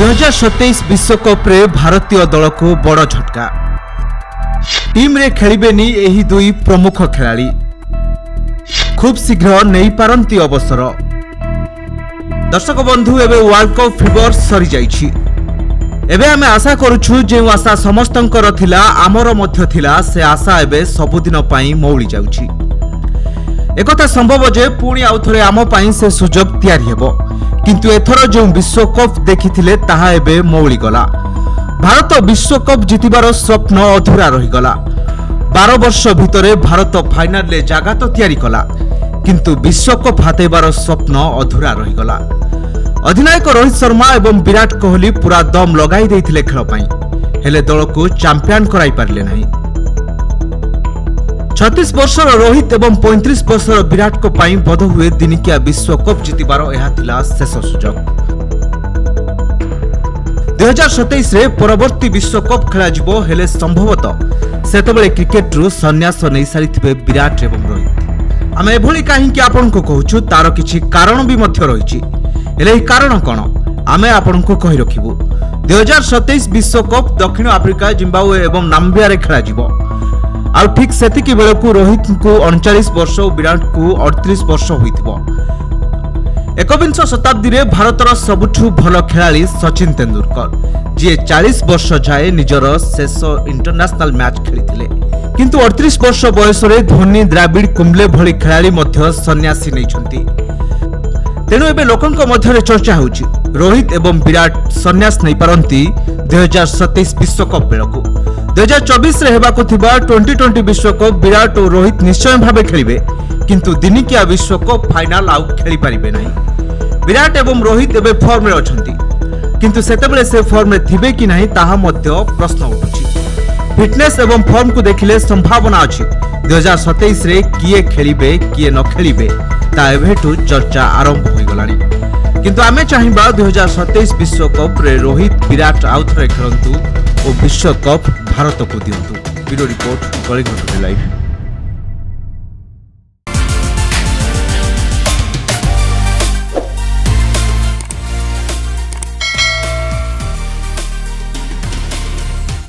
2027 विश्वकप रे भारतीय दल को बड़ झटका। टीम रे खेलिबेनी एही दुई प्रमुख खेलाड़ी खूब शीघ्र नहीं पारंती अवसर। दर्शक बंधु एबे वर्ल्ड कप फीवर सरी जाइछि। एबे आमे आशा करूछु जे आशा समस्तंकर थिला आमर मध्य थिला से आशा एबे सबुदिन पई मौली जाउछि। एकथा संभव जे पुणी आउ थरे आम पई से सुजोग तैयारी हेबो, किंतु एथर जो विश्वकप देखिथिले ताहा एबे मौली गला। भारत विश्वकप जितिबार स्वप्न अधूरा रही गला। 12 वर्ष भितरे भारत फाइनल ले जागा तो तैयारी कला, किंतु विश्वकप हातेबार स्वप्न अधूरा रही गला। अधिनायक रोहित शर्मा एवं विराट कोहली पूरा दम लगाई देथिले खेल पई, हेले दल को चैंपियन कराई पारले नहीं। 36 वर्षर रोहित एवं 35 वर्षर विराट को पाई बोध हुए दिनिकिया विश्वकप जितिबार यह थिला शेष सुजोग। 2027 रे परवर्ती विश्वकप खेला जिवो, हेले संभवतः सेतबेले क्रिकेट रु संन्यास नै सारिथिबे विराट एवं रोहित। आमे एभली काहींकि आपनको कहूछु तार किछि कारण भी मध्य रहिछि, हेले एही कारण कोन आमे आपनको कहि रखिबु। 2027 विश्वकप दक्षिण आफ्रिका, जिम्बाब्वे एवं नाम्बिया रे खेला जिवो। आउ ठीक सेतिकी बेलकु रोहित को 39 वर्ष और विराट को 38 वर्ष होइथिबो। एकविंश शताब्दी रे भारतर सबुठु भल खेलाड़ी सचिन तेंदुलकर, जी 40 वर्ष जाए निजर शेष इंटरनेशनल मैच खेलिथिले, किंतु 38 वर्ष बयस रे धोनी, द्राविड, कुंबले भली खेलाड़ी मध्य सन्यासी नैछंती। तेणु एबे लोकंक मध्यरे चर्चा होउछि रोहित एवं विराट सन्यास नै पारंती 2027 विश्वकप बेलकु। 2024 रे हेबाकु थिबा T20 विश्वकप विराट और रोहित निश्चय भावे खेलिबे, किंतु दिनिकिया विश्वकप फाइनल आउ खेली पारिबे नहीं। विराट एवं रोहित एबे फॉर्म रे अछंती, किंतु सेतेबेले से फॉर्म रे थिबे कि नहीं ताहा मध्य प्रश्न उठुछि। फिटनेस एवं फॉर्म को देखिले संभावना अछि 2027 रे किए खेलिबे किए न खेलिबे ता एबेठु चर्चा आरंभ होई गलानी। किंतु आमे चाहिबा 2027 विश्वकप रे रोहित विराट आउ थरे खेलंतु और विश्वकप भारत को दियंतु। Video report Kalinga live.